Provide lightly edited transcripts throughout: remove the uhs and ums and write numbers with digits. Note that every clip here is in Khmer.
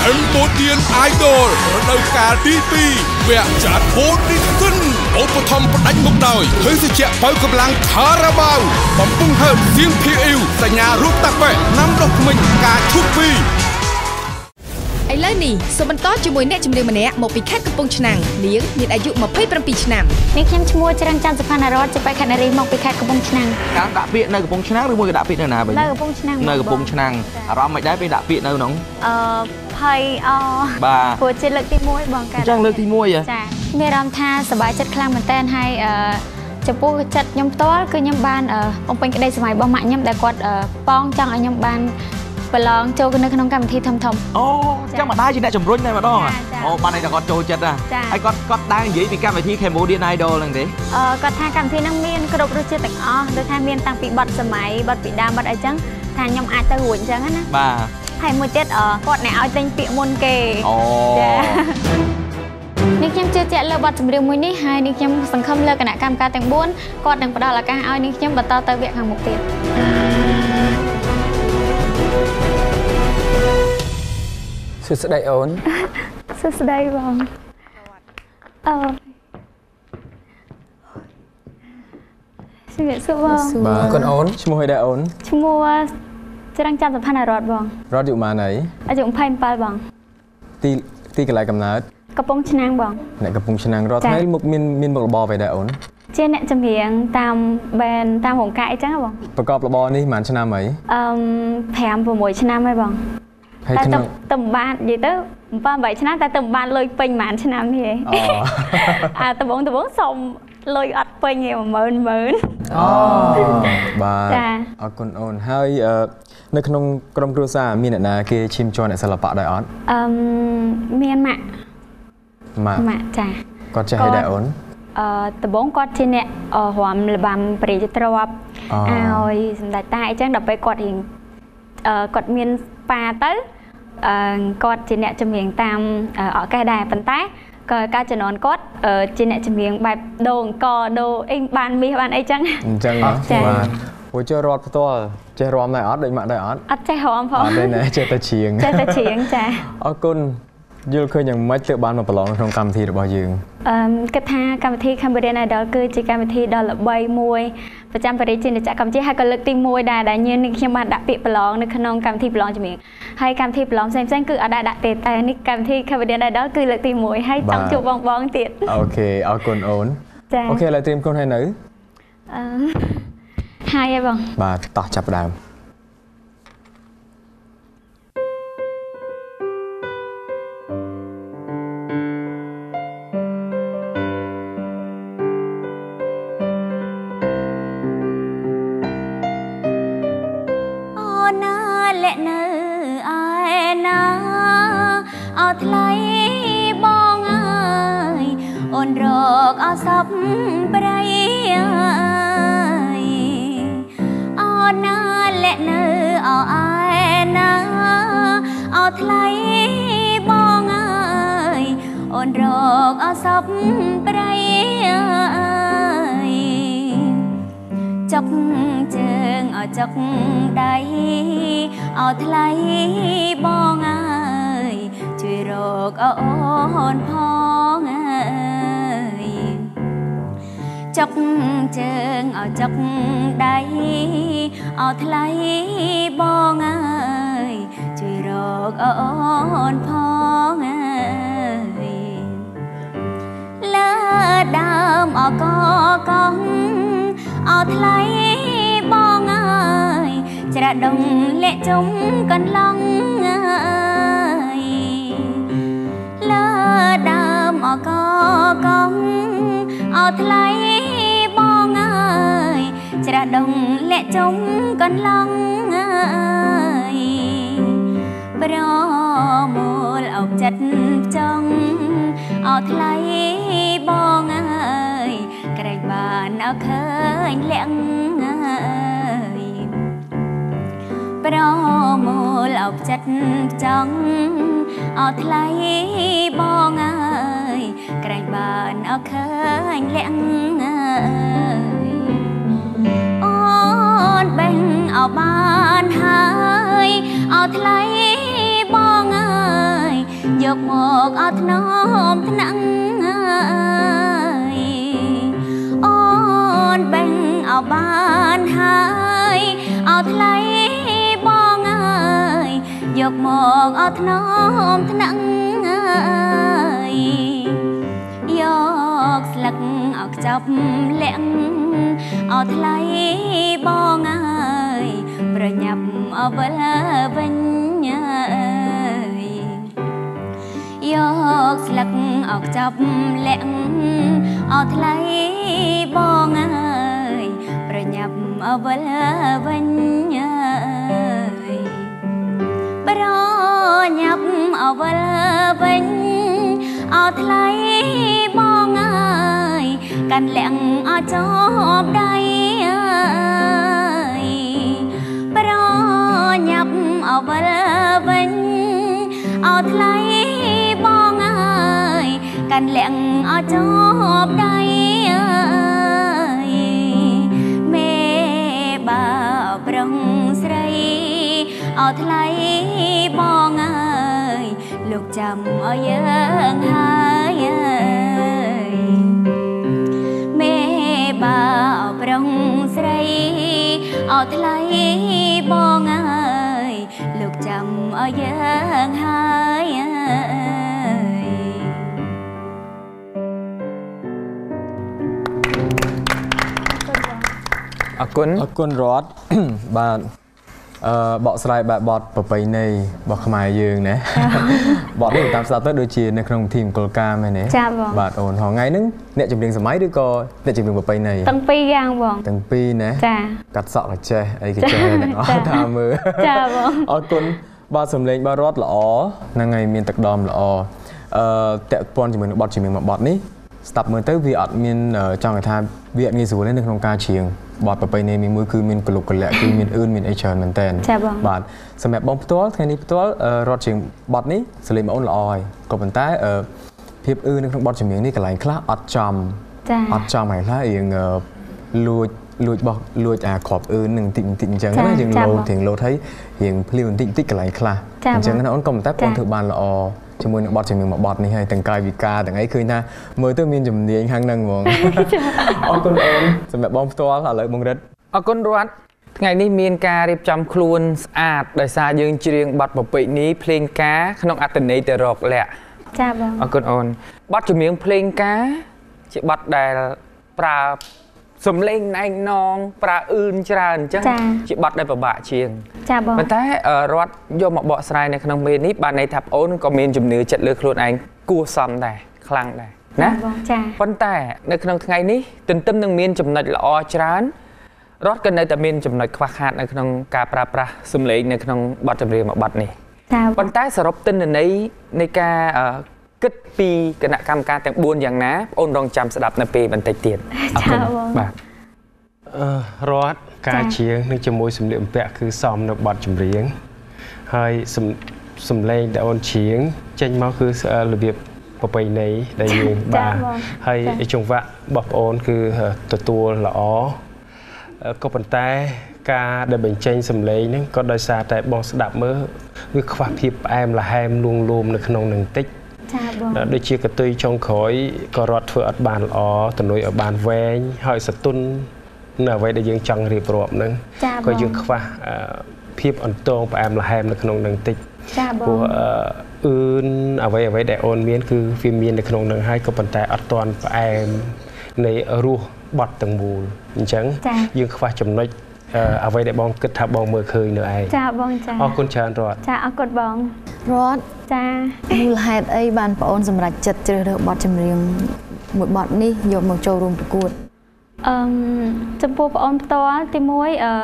Cambodian Idol រដូវកាលទី2វគ្គចាត់ Audition ឧបត្ថម្ភផ្ដាច់មុខដោយភេសជ្ជៈបើកម្លាំងខារ៉ាបាវបំពង់ហើបសៀងភីអ៊ីវសញ្ញារូបតាប៉ែណាំដុសធ្មេញការឈុតពីឥឡូវនេះសូមបន្តជាមួយអ្នកជំនាញម្នាក់មកពីខេត្តកំពង់ឆ្នាំងនាងមានអាយុ27ឆ្នាំនាងខ្ញុំឈ្មោះចរន្តច័ន្ទសុផានរតជាបេក្ខនារីមកពីខេត្តកំពង់ឆ្នាំងការដាក់ពាក្យនៅកំពង់ឆ្នាំងឬមួយក៏ដាក់ពាក្យនៅណាវិញនៅកំពង់ឆ្នាំងនៅកំពង់ឆ្នាំងអារម្មណ៍មិនដែរពេលដាក់ពាក្យនៅក្នុងភ័យបាទព្រោះជាលើកទី1បងកាអញ្ចឹងលើកទី1 ចាមានអារម្មណ៍ថាសប្បាយចិត្តខ្លាំងមែនតើហើយចំពោះចិត្តខ្ញុំផ្ទាល់គឺខ្ញុំបានបំពេញក្តីស្រមៃរបស់ម៉ាក់ខ្ញុំដែលគាត់ប៉ងចង់ឲ្យខ្ញុំបានប្រឡងចូលនៅក្នុងកម្មវិធីធំអូចឹងម្ដាយជាអ្នកជំរុញតែម្ដងអូបានតែគាត់ចូលចិត្តហើយគាត់ដែរនិយាយពីកម្មវិធី Cambodian Idol ហ្នឹងទេគាត់ថាកម្មវិធីហ្នឹងមានគ្រប់រសជាតិទាំងអស់ដូចថាមានតាំងពីបទសម័យបទពីដើមបទអីចឹងថាខ្ញុំអាចទៅរួចអញ្ចឹងណាបាទហើយមួយទៀតគាត់អ្នកឲ្យទិញពាក្យមុនគេអូចានេះខ្ញុំជឿជាក់លើបទចម្រៀងមួយនេះហើយនេះខ្ញុំសង្ឃឹមលើគណៈកម្មការទាំង4គាត់នឹងផ្ដល់ឱកាសឲ្យនេះខ្ញុំបន្តទៅវគ្គខាងមុខទៀតសួស្តីអូនសួស្តីបងជំរាបសួរបងបាទកូនអូនឈ្មោះអីដែរអូនឈ្មោះចរន្តច័ន្ទសុផានរតបងរត់อยู่ម៉ានអីអាយុ27បងទីកន្លែងកំណើតកំពង់ឆ្នាំងបងអ្នកកំពង់ឆ្នាំងរត់ថ្ងៃមុខមានមុខរបរអ្វីដែរអូនជាអ្នកចម្រៀងតាមបែនតាមរោងការអីចឹងបងប្រកបរបរនេះប្រហែលឆ្នាំអី 5-6 ឆ្នាំហើយបងហើយឆ្នាំទៅបាននិយាយទៅ7-8ឆ្នាំតែទៅបានលុយពេញប្រហែលឆ្នាំនេះឯងដំបងសុំលុយអត់ពេញឯង10000 បាទអរគុណអូនហើយនៅក្នុងក្រុមគ្រួសារមានអ្នកណាគេឈាមជន់អ្នកសិល្បៈដែរអត់មានម៉ាក់ចាគាត់ចេះឲ្យដែរអូនដំបងគាត់ជាអ្នករាំលបាំព្រះរាជទ្រព្យឲ្យសម្ដេចតាអីចឹងដល់ពេលគាត់រៀងគាត់មានប៉ាទៅគាត់ជាអ្នកចម្រៀងតាមអកេសដែរប៉ុន្តែក៏ការជំនាន់គាត់ជាអ្នកចម្រៀងបែបដូរអង្គដូរអីបានមាសបានអីចឹងអញ្ចឹងបាទព្រោះចេះរត់ផ្ទាល់ចេះរាំដែរអត់ដូចម៉ាក់ដែរអត់អត់ចេះរាំផងអត់ទេណាចេះតែច្រៀងចាអរគុណយល់ឃើញយ៉ាងម៉េចទើបបានមកប្រឡងក្នុងកម្មវិធីរបស់យើងគិតថាកម្មវិធី Cambodian Idol គឺជាកម្មវិធីដ៏ល្បីមួយប្រចាំបរិយាជាកម្ពុជាហើយក៏លើកទី1ដែរដែលខ្ញុំបានដាក់ពាក្យប្រឡងនៅក្នុងកម្មវិធីប្រឡងចម្រៀងហើយកម្មវិធីប្រឡងផ្សេងៗគឺអត់ដែរដាក់ទេតែនេះកម្មវិធី Cambodian Idol គឺលើកទី1ហើយចង់ជួបបងទៀតអូខេអរគុណអូនអូខេឥឡូវត្រៀមខ្លួនហើយនៅហើយបងបាទតោះចាប់ដើមថ្លៃបងអើយអូនរកអសពប្រៃអូនណាលែកនៅអឯណាអថ្លៃបងអើយអូនរកអសពប្រៃចុកជើងអចុកដៃអថ្លៃបងអើយជួយរកអូនផងអើយចុកជើងអចុកដៃអថ្លៃបងអើយជួយរកអូនផងអើយលើដើមអកកងអថ្លៃបងអើយច្រាដងលាក់ជុំកន្លងអើយលើដើមអកកងអថ្លៃបងអើយច្រាដងលាក់ជុំកន្លងអើយប្រមូលអោបចិត្តចង់អថ្លៃបងអើយក្រែងបានអើឃើញលាក់អើយប្រមូលអោបចិត្តចង់អថ្លៃបងអើយក្រែងបានអើឃើញលាក់អើយអូនបេះអោបានហើយអថ្លៃបងអើយយកមកអត់ថ្នមថ្នាក់អូនបេងអោបានហើយអោថ្លៃបងអើយយកមកអត់ថ្នមថ្នាក់យកស្លឹកអោខ្ចប់លាក់អោថ្លៃបងអើយប្រញាប់អវិលវិញយកស្លឹកអោខ្ចប់លាក់អោថ្លៃបងអើយប្រញាប់អវិលវិញប្រញាប់អវិលវិញអោថ្លៃបងអើយកាន់លាក់អោចបដៃប្រញាប់អវិលវិញអោថ្លៃបងអើយកាន់លាក់អោចបដៃមេបាប្រងស្រីអោថ្លៃបងអើយលោកចាំឲ្យយើងហើយមេបាប្រងស្រីអោថ្លៃបងអើយលោកចាំឲ្យយើងហើយអរគុណរតបាទបកស្រាយបែបបទប្រពៃណីរបស់ខ្មែរយើងណាបទនេះតាមស្ដាប់ទៅដូចជានៅក្នុងពិធីមង្គលការមែនទេចាបងបាទអូនហងៃហ្នឹងអ្នកចម្រៀងសម័យឬក៏អ្នកចម្រៀងប្រពៃណីទាំងពីរយ៉ាងបងទាំងពីរណាចាកាត់សក់ក៏ចេះអីក៏ចេះទាំងអស់តាមមើលចាបងអរគុណបាទសំឡេងបាទរតល្អហ្នឹងហើយមានទឹកដមល្អតាក់ព័ន្ធជាមួយនឹងបទចម្រៀងមួយបទនេះស្ដាប់មើលទៅវាអត់មានចង់ថាវាអត់ងាយស្រួលទេនៅក្នុងការច្រៀងបទប្រពៃណីមួយគឺមានកលុកកលាក់គឺមានអឿនមានអីច្រើនមែនតើបាទសម្រាប់បងផ្ទាល់ថ្ងៃនេះផ្ទាល់រត់ច្រៀងបទនេះសលេងបងអូនល្អហើយក៏ប៉ុន្តែភាពអឿននៅក្នុងបទចម្រៀងនេះកន្លែងខ្លះអត់ចំហើយខ្លះរៀងលួចអាក្របអឿននឹងបន្តិចអញ្ចឹងណាយើងលោតហើយរៀងភ្លាវបន្តិចកន្លែងខ្លះអញ្ចឹងណាអូនក៏ប៉ុន្តែបងធ្វើបានល្អជាមួយនឹងបទចម្រៀងមួយបទនេះហើយទាំងកាយវិការទាំងអីឃើញថាមើលទៅមានជំនាញខាងហ្នឹងហ្មងអរគុណអូនសម្រាប់បងផ្ទាល់ឥឡូវបងរិទ្ធអរគុណរតថ្ងៃនេះមានការរៀបចំខ្លួនស្អាតដោយសារយើងច្រៀងបទប្រពៃណីភ្លេងការក្នុងអត្ថន័យទៅរកលក្ខចាបងអរគុណអូនបទចម្រៀងភ្លេងការជាបទដែលប្រើសំឡេងណែងណងប្រើអឿនច្រើនអញ្ចឹងជាបទដែលពិបាកជាងចាបងប៉ុន្តែរតយកមកបកស្រាយនៅក្នុងមេនេះបានន័យថាអូនក៏មានជំនឿចិត្តលើខ្លួនឯងគួរសមដែរខ្លាំងដែរណាប៉ុន្តែនៅក្នុងថ្ងៃនេះទន្ទឹមនឹងមានចំណុចល្អច្រើនរតក៏នៅតែមានចំណុចខ្វះខាតនៅក្នុងការប្រើប្រាស់សំឡេងនៅក្នុងបទចម្រៀងមួយបទនេះប៉ុន្តែសរុបទិន្នន័យនៃការគិតពីគណៈកម្មការទាំង4យ៉ាងណាបងអូនរងចាំស្ដាប់នៅពេលបន្តិចទៀតអរគុណបាទរតការច្រៀងនឹងជាមួយសម្លៀកបំពាក់គឺសមនៅបទចម្រៀងហើយសំឡេងដែលអូនច្រៀងចេញមកគឺរបៀបប្រពៃណីដែលយើងបាទហើយចង្វាក់របស់បងអូនគឺទទួលល្អក៏ប៉ុន្តែការដែលបញ្ចេញសំឡេងហ្នឹងក៏ដោយសារតែបងស្ដាប់មើលវាខ្វះភាពផ្អែមល្ហែមលួងលោមនៅក្នុងនឹងតិចចាបងដូចជាកតុយចុងក្រោយក៏រត់ធ្វើអត់បានល្អទៅនុយឲ្យបានវែងហើយសតុននៅអ្វីដែលយើងចង់រៀបរាប់ហ្នឹងក៏យើងខ្វះភាពអន្តងផ្អែមល្ហែមនៅក្នុងនឹងតិចចាបងព្រោះអឿនអ្វីដែលអូនមានគឺវាមាននៅក្នុងនឹងហើយក៏ប៉ុន្តែអត់ទាន់ផ្អែមនៃរសបត់ទាំងមូលអញ្ចឹងយើងខ្វះចំណុចអ្វីដែលបងគិតថាបងមើលឃើញនៅឯងចាបងចាអរគុណច្រើនរតចាអរគុណបងរតចាមូលហេតុអីបានបងអូនសម្រេចចិត្តជ្រើសរើសបទចម្រៀងមួយបទនេះយកមកចូលរួមប្រកួតចំពោះបងអូនផ្ទាល់ទី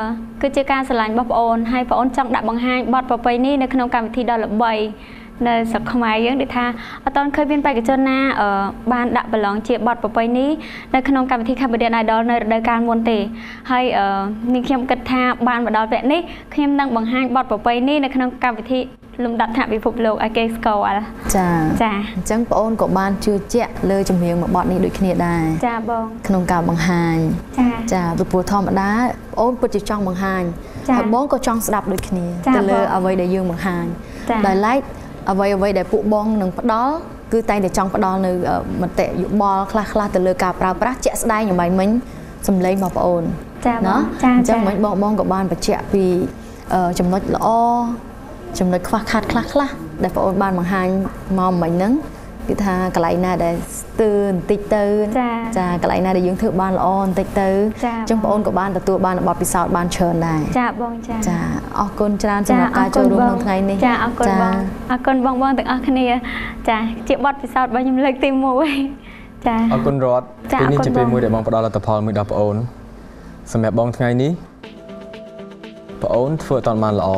1គឺជាការស្រឡាញ់របស់បងអូនហើយបងអូនចង់ដាក់បង្ហាញបទប្រពៃណីនៅក្នុងកម្មវិធីដ៏ល្បីនៅស្រុកខ្មែរយើងដូចថាអត់ទាន់ឃើញមានបេក្ខជនណាបានដាក់ប្រឡងជាបទប្រពៃណីនៅក្នុងកម្មវិធី Cambodia Idol នៅរដូវកាលមុនទេហើយនេះខ្ញុំគិតថាបានមកដល់វគ្គនេះខ្ញុំនឹងបង្ហាញបទប្រពៃណីនៅក្នុងកម្មវិធីលំដាប់ថ្នាក់ពិភពលោកឲ្យគេស្គាល់ចាអញ្ចឹងបងអូនក៏បានជឿជាក់លើចម្រៀងមួយបទនេះដូចគ្នាដែរចាបងក្នុងការបង្ហាញចាព្រោះធម្មតាបងអូនពិតជាចង់បង្ហាញហើយបងក៏ចង់ស្ដាប់ដូចគ្នាទៅលើអ្វីដែលយើងបង្ហាញដោយឡែកអ្វីដែលពួកបងនឹងផ្ដល់គឺតែងតែចង់ផ្ដល់នៅមតិយោបល់ខ្លះទៅលើការប្រើប្រាស់ជាក់ស្ដែងយ៉ាងម៉េចមិញសម្លេងបងប្អូនចាណាអញ្ចឹងមិញបងក៏បានបញ្ជាក់ពីចំណុចល្អចំណុចខ្វះខាតខ្លះដែលបងប្អូនបានបង្ហាញមកមិញហ្នឹងគឺថាកន្លែងណាដែលស្ទើរបន្តិចទៅចាកន្លែងណាដែលយើងធ្វើបានល្អបន្តិចទៅអញ្ចឹងបងប្អូនក៏បានទទួលបានបទពិសោធន៍បានច្រើនដែរចាបងចាអរគុណច្រើនសម្រាប់ការចូលរួមក្នុងថ្ងៃនេះចាអរគុណបងអរគុណបងទាំងអស់គ្នាចាជាបទពិសោធន៍របស់ខ្ញុំលើកទី1ចាអរគុណរតពេលនេះជាពេលមួយដែលបងផ្ដល់លទ្ធផលមួយដល់បងអូនសម្រាប់បងថ្ងៃនេះបងអូនធ្វើអត់បានល្អ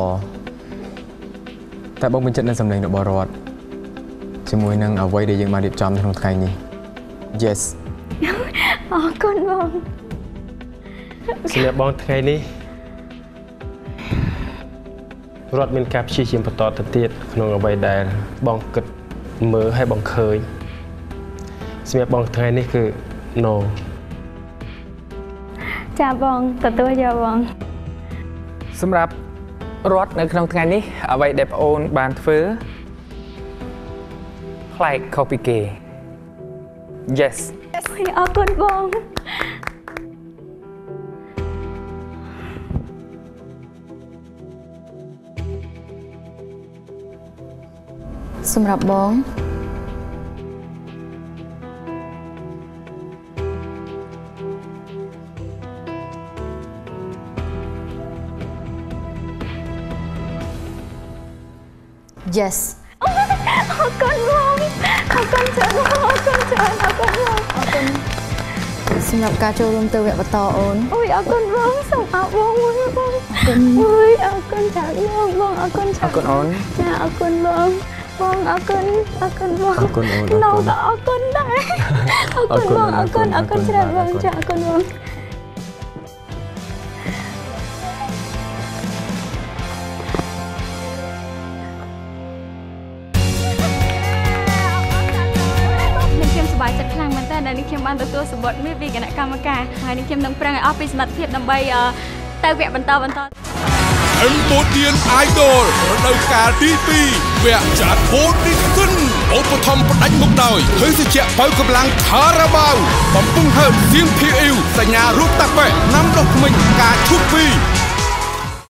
តែបងពេញចិត្តនឹងសម្លេងរបស់រតជាមួយនឹងអ្វីដែលយើងបានរៀបចំក្នុងថ្ងៃនេះ Yes អរគុណបងសម្រាប់បងថ្ងៃនេះរត់មានការព្យាយាមបន្តទៅទៀតក្នុងអ្វីដែលបងគិតមើលឲ្យបងឃើញសម្រាប់បងថ្ងៃនេះគឺ No ចាបងទទួលយកបងសម្រាប់រត់នៅក្នុងថ្ងៃនេះអ្វីដែលបងអូនបានធ្វើប្លែកខុសពីគេ Yes អរគុណបងសម្រាប់បង Yes អរគុណបងអរគុណច្រើនអរគុណច្រើនអរគុណបងអរគុណសម្រាប់ការចូលរួមទៅវគ្គបន្តអូនអូយអរគុណបងសូមអរបងមួយបងអរគុណអូយអរគុណច្រើនបងអរគុណច្រើនអរគុណអូនចាអរគុណបងអរគុណបងអរគុណអូននៅក៏អរគុណដែរអរគុណបងអរគុណច្រើនបងចាអរគុណបងដែលនេះខ្ញុំបានទទួលសម្បត្តិនេះពីគណៈកម្មការហើយនេះខ្ញុំនឹងប្រឹងឲ្យអស់ពីសមត្ថភាពដើម្បីទៅវគ្គបន្ត Cambodian Idol រដូវកាលទី2វគ្គចាត់ហូតនេះគុណឧបត្ថម្ភផ្ដាច់មុខដោយភេសជ្ជៈបើកម្លាំងខារ៉ាបាវបំពង់ហឺតសៀងភីអ៊ីវសញ្ញារូបតាក់បែណាំដុសធ្មេញការឈប់ពី